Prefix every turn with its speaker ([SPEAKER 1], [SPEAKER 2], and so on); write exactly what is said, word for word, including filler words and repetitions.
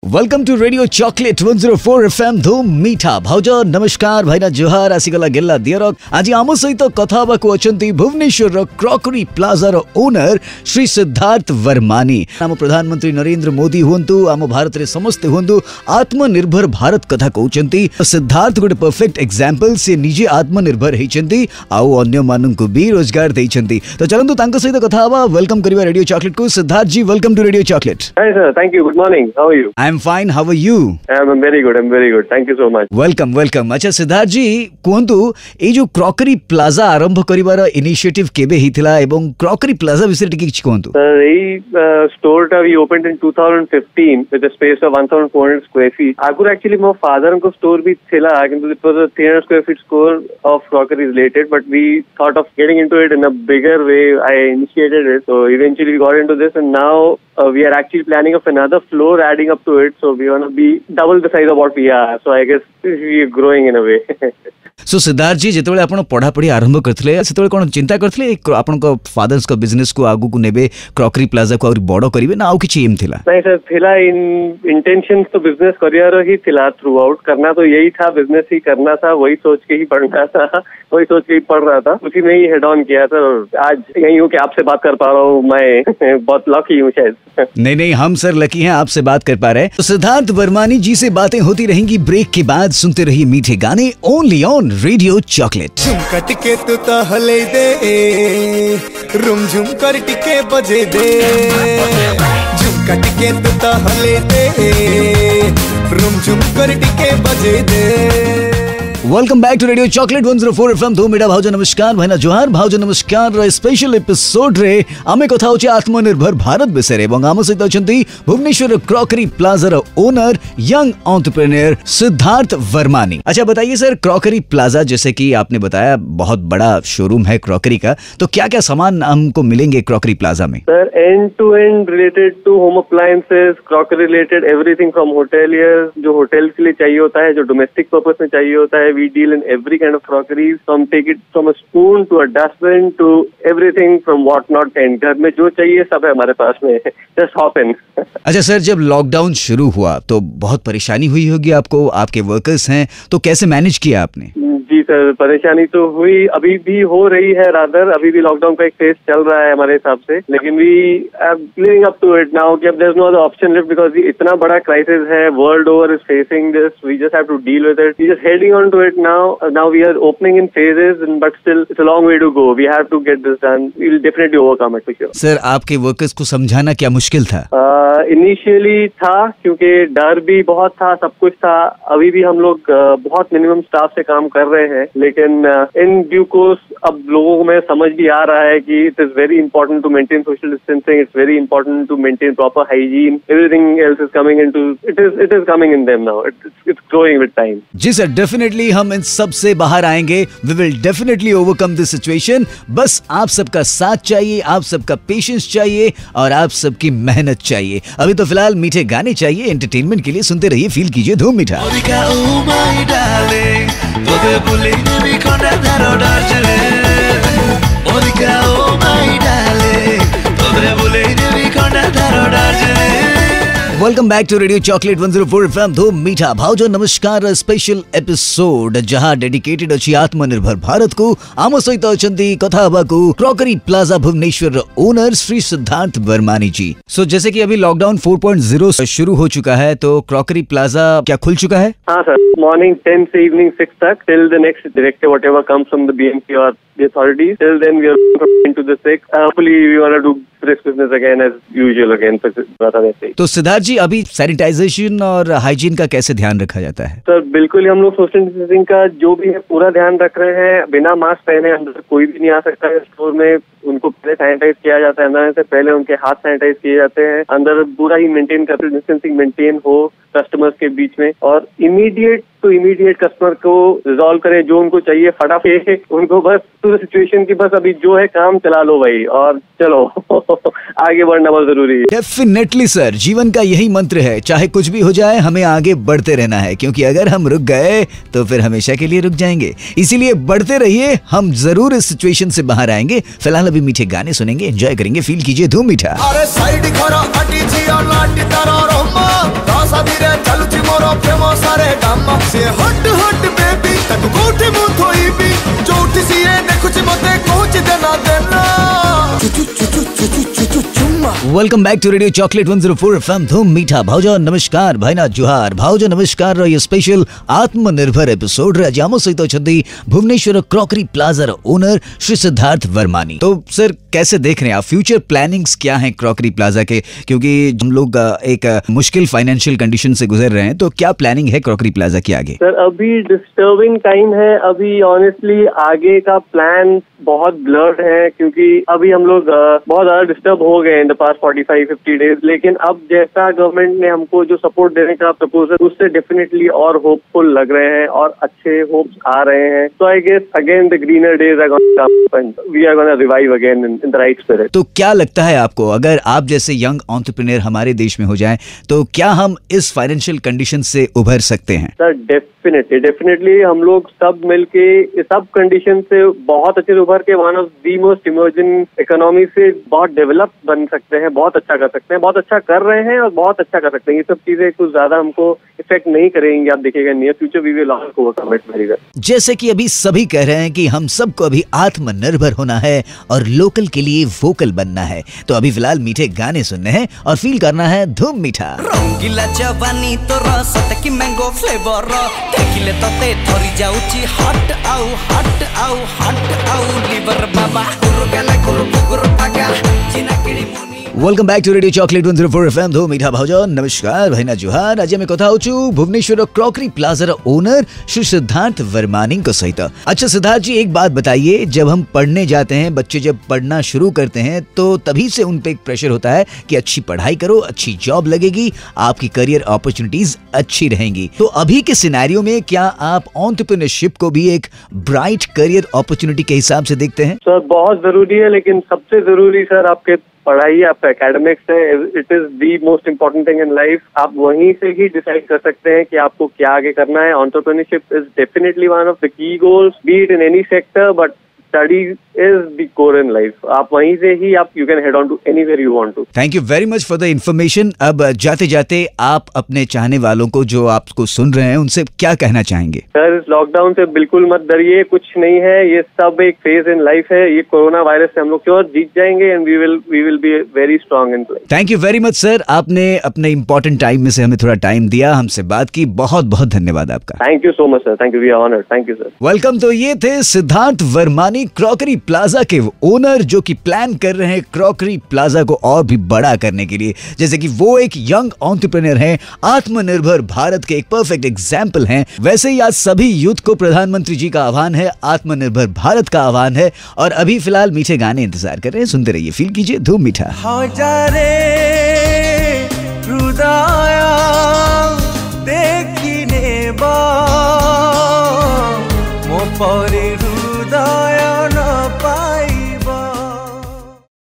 [SPEAKER 1] Welcome to radio chocolate one zero four F M धूम मीठा भाउज नमस्कार भाईना जुहार आसीगला गेला दियर आज आम सहित कथा हबाकू अछंती भुवनेश्वर क्रॉकरी प्लाजार ओनर श्री सिद्धार्थ वर्मानी। आम प्रधानमंत्री नरेंद्र मोदी हुंतु आम भारत रे समस्ते हुंतु आत्मनिर्भर भारत कथा कहउचंती। सिद्धार्थ गोटे परफेक्ट एग्जांपल से निजे आत्मनिर्भर हेचंती आउ अन्य माननकु भी रोजगार देइचंती। तो चलंतु तांको सहित कथा हबा। वेलकम करिवा रेडियो चॉकलेट को। Siddharth ji welcome to radio chocolate.
[SPEAKER 2] Hi sir, thank you, good morning, how are you?
[SPEAKER 1] I'm fine. How are you?
[SPEAKER 2] I'm very good. I'm very good. Thank you so much.
[SPEAKER 1] Welcome, welcome. अच्छा सिद्धार्थ जी कहतु ए जो crockery plaza आरंभ करिवार initiative केबे हिथिला एवं crockery plaza विषय टिके किछ कहतु।
[SPEAKER 2] Sir a store that we opened in two thousand fifteen with a space of one thousand four hundred square feet. आगुर एक्चुअली मो फादर को स्टोर भी थिला किंतु it was a three hundred square feet store of crockery related, but we thought of getting into it in a bigger way. I initiated it, so eventually we got into this and now Uh, we are actually planning of another floor adding up to it, so we want to be double the size of what we are, so I guess we are growing in a way.
[SPEAKER 1] So Siddharth ji जेतेबेले आपण पढ़ापढ़ी आरंभ करथिले सेतेबेले कोन चिंता करथिले आपण को fathers को बिजनेस को आगु को नेबे क्रॉकरी प्लाजा को और बड़ो करिवे ना आउ किछि एम थिला?
[SPEAKER 2] नहीं सर, थिला इन इंटेंशन तो बिजनेस करियर ही थिला, थ्रू आउट करना तो यही था, बिजनेस ही करना था, वही सोच के ही पढ़ना था, वही सोच के ही पढ़ रहा था, उसी में ही हेड ऑन किया था। आज यही हूँ कि आपसे बात कर पा रहा हूँ, मैं बहुत लकी हूँ शायद।
[SPEAKER 1] नहीं नहीं, हम सर लकी हैं आपसे बात कर पा रहे हैं। तो सिद्धार्थ वर्मानी जी से बातें होती रहेंगी ब्रेक के बाद। सुनते रहिए मीठे गाने ओनली ऑन रेडियो चॉकलेट।
[SPEAKER 3] झुमका टिके तू तो हले दे, रुम झुम कर टिके बजे दे, झुमका टिके तू तो हले दे, रुम झुम कर टिके बजे दे।
[SPEAKER 1] Welcome back to radio chocolate one zero four F M धूम मीठा भाउज नमस्कार भाईना जुहार भाउज नमस्कार। स्पेशल एपिसोड रे आमे कथा होचे आत्मनिर्भर भारत विषय रे एवं आम सहित अछंती भुवनेश्वर क्रॉकरी प्लाजार owner young entrepreneur Siddharth Varmani. अच्छा बताइए सर, क्रॉकरी प्लाजा जैसे कि आपने बताया बहुत बड़ा शोरूम है क्रॉकरी का, तो क्या क्या सामान हमको मिलेंगे क्रॉकरी प्लाजा में?
[SPEAKER 2] Sir end to end related to home appliances, crockery related everything from hoteliers, जो होटल के लिए चाहिए होता है, जो डोमेस्टिक पर्पस में चाहिए होता है। We deal in every kind of crockeries, from take it from a spoon to a dustbin to everything from what not and घर में जो चाहिए सब है हमारे पास में। Just hop in.
[SPEAKER 1] अच्छा सर, जब लॉकडाउन शुरू हुआ तो बहुत परेशानी हुई होगी आपको, आपके वर्कर्स हैं, तो कैसे मैनेज किया आपने?
[SPEAKER 2] जी सर, परेशानी तो हुई, अभी भी हो रही है, रादर अभी भी लॉकडाउन का एक फेज चल रहा है हमारे हिसाब से, लेकिन we are living up to it now कि अब there is no other option left because इतना बड़ा क्राइसिस है, world over is facing this, we just have to deal with it, we just heading on to it now. Now we are opening in phases but still it's a long way to go, we have to get this done, we will definitely overcome it for sure.
[SPEAKER 1] Sir आपके workers को समझाना क्या मुश्किल था?
[SPEAKER 2] Initially uh, था, क्योंकि डर भी बहुत था, सब कुछ था। अभी भी हम लोग uh, बहुत मिनिमम स्टाफ से काम कर रहे हैं, लेकिन इन ड्यू कोर्स अब लोगों में समझ भी आ रहा है कि it is very important to maintain social distancing, it's very important to maintain proper hygiene, everything else is coming into it is it is coming in them now, it's it's growing with time.
[SPEAKER 1] जी sir, definitely हम इन सब से बाहर आएंगे, we will definitely overcome this situation. बस आप सबका साथ चाहिए, आप सबका पेशेंस चाहिए और आप सबकी मेहनत चाहिए। अभी तो फिलहाल मीठे गाने चाहिए एंटरटेनमेंट के लिए, सुनते रहिए, फील कीजिए धूम मीठा। Welcome back to radio chocolate one zero four F M धूम मीठा भाउजो नमस्कार। स्पेशल एपिसोड जहां डेडिकेटेड अछि आत्मनिर्भर भारत को। आम सहित अछंती कथा हबाकू crockery plaza Bhubaneswar owner Shri Siddharth Varmani ji. So so, जैसे कि अभी लॉकडाउन फोर पॉइंट ज़ीरो शुरू हो चुका है, तो क्रॉकरी प्लाजा क्या खुल चुका है?
[SPEAKER 2] हाँ सर, मॉर्निंग टेन से इवनिंग सिक्स तक till the next directive whatever comes from the BMC और the authorities, till then we are from to the six. Uh, hopefully we want to do this business again as usual again.
[SPEAKER 1] तो सिद्धार्थ जी, अभी sanitisation और hygiene का कैसे ध्यान रखा जाता है?
[SPEAKER 2] सर बिल्कुल, हम लोग सोशल डिस्टेंसिंग का जो भी है पूरा ध्यान रख रहे हैं। बिना मास्क पहने अंदर कोई भी नहीं आ सकता है स्टोर में, उनको पहले सैनिटाइज किया जाता है, अंदर से पहले उनके हाथ सैनिटाइज किए जाते हैं, अंदर पूरा ही मेंटेन कर डिस्टेंसिंग मेंटेन हो कस्टमर्स के बीच में, और इमीडिएट तो इमीडिएट कस्टमर को रिजॉल्व करें जो उनको चाहिए फटाफट, उनको बस टू द सिचुएशन की बस अभी जो है काम चला लो भाई और चलो आगे बढ़ना बहुत जरूरी है।
[SPEAKER 1] डेफिनेटली सर, जीवन का यही मंत्र है, चाहे कुछ भी हो जाए हमें आगे बढ़ते रहना है, क्योंकि अगर हम रुक गए तो फिर हमेशा के लिए रुक जाएंगे। इसीलिए बढ़ते रहिए, हम जरूर इस सिचुएशन से बाहर आएंगे। फिलहाल अभी मीठे गाने सुनेंगे, एंजॉय करेंगे, फील कीजिए धूम मीठा।
[SPEAKER 3] अरे साइड खरा हटी छी और लाटी तारा रोमा साविरे चलुची मोरो प्रेम सारे गाम से हट हट बेबी तक कोठी मु थोइबी जोठी सिए देखुची मते कहूची देना देना चुचु चुचु चुचु चुचु चुम्मा।
[SPEAKER 1] Welcome back to radio chocolate one zero four FM धूम मीठा भाउजो नमस्कार भाईना जुहार भाउजो नमस्कार रो ये स्पेशल आत्मनिर्भर एपिसोड रे आज आम सहित अछंती भुवनेश्वर क्रॉकरी प्लाजा रो ओनर श्री सिद्धार्थ वर्मानी। तो सर कैसे देख रहे हैं आप, फ्यूचर प्लानिंग्स क्या हैं क्रॉकरी प्लाजा के, क्योंकि हम लोग एक मुश्किल फाइनेंशियल कंडीशन से गुजर रहे हैं, तो क्या प्लानिंग है क्रॉकरी प्लाजा की आगे?
[SPEAKER 2] सर अभी डिस्टर्बिंग टाइम है, अभी ऑनेस्टली आगे का प्लान बहुत ब्लर्ड है क्योंकि अभी हम लोग बहुत ज्यादा डिस्टर्ब हो गए in the past forty five fifty days. लेकिन अब जैसा गवर्नमेंट ने हमको जो सपोर्ट देने का प्रपोजल उससे डेफिनेटली और होपफुल लग रहे हैं और अच्छे होप्स आ रहे हैं। तो I guess again the greener days are gonna come and we are gonna revive again in the right spirit.
[SPEAKER 1] तो क्या लगता है आपको, अगर आप जैसे यंग एंटरप्रेन्योर हमारे देश में हो जाएं तो क्या हम इस फाइनेंशियल कंडीशन से उभर सकते हैं?
[SPEAKER 2] सर डेफिनेटली डेफिनेटली हम लोग सब मिलके सब कंडीशन से बहुत अच्छे से उभर के one of the most emerging economy से बहुत डेवलप बन सकते हैं, बहुत अच्छा कर सकते हैं, बहुत अच्छा कर रहे हैं और बहुत अच्छा कर सकते हैं। ये सब चीजें कुछ ज्यादा हमको इफेक्ट नहीं करेंगी, आप देखिएगा near future we will all overcome it very well.
[SPEAKER 1] जैसे कि अभी सभी कह रहे हैं कि हम सबको अभी आत्मनिर्भर होना है और लोकल के लिए वोकल बनना है, तो अभी फिलहाल मीठे गाने सुनने हैं और फील करना है धूम मीठा।
[SPEAKER 4] रंगीला जवानी तोर सतकी मैंगो फ्लेवर देखिले तते थरी जाउची हट आउ हट आउ हट आउ लिवर बाबा गुरु गला गुरु गुरु पागा चिना किड़ी मुनी।
[SPEAKER 1] Welcome back to radio chocolate one zero four FM धूम मीठा भाउजो नमस्कार भाईना जुहार। आज मैं कथा होचु भुवनेश्वर क्रॉकरी प्लाजा रो ओनर श्री सिद्धार्थ वर्मानी को सहित। अच्छा सिद्धार्थ जी, एक बात बताइए, जब हम पढ़ने जाते हैं, बच्चे जब पढ़ना शुरू करते हैं तो तभी से उन पे एक प्रेशर होता है कि अच्छी पढ़ाई करो, अच्छी जॉब लगेगी, आपकी करियर अपॉर्चुनिटीज अच्छी रहेंगी। तो अभी के सिनेरियो में क्या आप एंटरप्रेन्योरशिप को भी एक ब्राइट करियर अपॉर्चुनिटी के हिसाब से देखते हैं?
[SPEAKER 2] सर बहुत जरूरी है, लेकिन सबसे जरूरी सर आपके पढ़ाई, आपका एकेडमिक्स है। It is the most important thing in life. आप वहीं से ही डिसाइड कर सकते हैं कि आपको क्या आगे करना है। Entrepreneurship is definitely one of the key goals, be it in any sector, but study is the core in life. आप वहीं से ही आप you can head on to anywhere you want to.
[SPEAKER 1] Thank you very much for the information. अब जाते जाते आप अपने चाहने वालों को जो आपको सुन रहे हैं उनसे क्या कहना चाहेंगे?
[SPEAKER 2] सर इस लॉकडाउन से बिल्कुल मत डरिए, कुछ नहीं है, ये सब एक फेज इन लाइफ है। ये कोरोना वायरस से हम लोग क्यों जीत जाएंगे and we will we will be very strong in life.
[SPEAKER 1] Thank you very much sir, आपने अपने इंपॉर्टेंट टाइम में से हमें थोड़ा टाइम दिया, हमसे बात की, बहुत बहुत धन्यवाद आपका।
[SPEAKER 2] Thank you so much sir, thank you, we are honoured, thank you sir.
[SPEAKER 1] Welcome. तो ये थे सिद्धार्थ वर्मानी क्रॉकरी प्लाजा के ओनर, जो कि प्लान कर रहे हैं क्रॉकरी प्लाजा को और भी बड़ा करने के लिए। जैसे कि वो एक यंग एंटरप्रेन्योर हैं, आत्मनिर्भर भारत के एक परफेक्ट एग्जाम्पल हैं, वैसे ही आज सभी यूथ को प्रधानमंत्री जी का आह्वान है, आत्मनिर्भर भारत का आह्वान है। और अभी फिलहाल मीठे गाने इंतजार कर रहे हैं, सुनते रहिए, फील कीजिए धूम मीठा।
[SPEAKER 3] हजारे हृदय देखिने बा मो परे